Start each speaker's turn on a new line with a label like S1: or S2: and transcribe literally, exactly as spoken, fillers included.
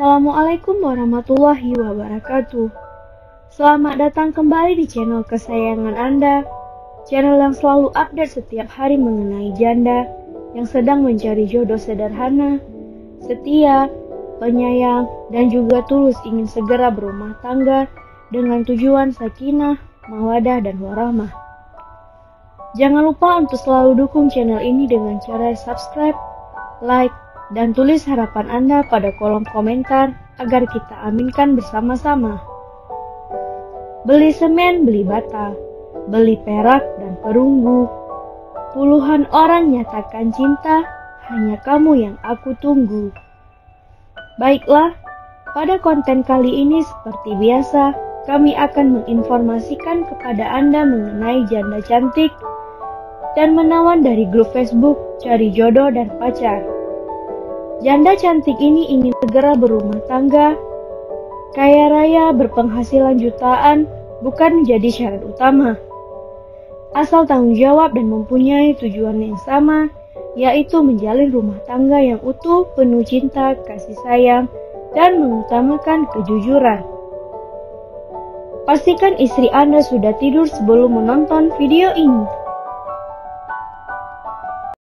S1: Assalamualaikum warahmatullahi wabarakatuh. Selamat datang kembali di channel kesayangan Anda, channel yang selalu update setiap hari mengenai janda yang sedang mencari jodoh sederhana, setia, penyayang, dan juga tulus ingin segera berumah tangga dengan tujuan sakinah, mawadah, dan warahmah. Jangan lupa untuk selalu dukung channel ini dengan cara subscribe, like, dan tulis harapan Anda pada kolom komentar agar kita aminkan bersama-sama. Beli semen, beli bata, beli perak dan perunggu. Puluhan orang nyatakan cinta, hanya kamu yang aku tunggu. Baiklah, pada konten kali ini seperti biasa, kami akan menginformasikan kepada Anda mengenai janda cantik dan menawan dari grup Facebook Cari Jodoh dan Pacar. Janda cantik ini ingin segera berumah tangga, kaya raya, berpenghasilan jutaan bukan menjadi syarat utama. Asal tanggung jawab dan mempunyai tujuan yang sama, yaitu menjalin rumah tangga yang utuh, penuh cinta, kasih sayang, dan mengutamakan kejujuran. Pastikan istri Anda sudah tidur sebelum menonton video ini.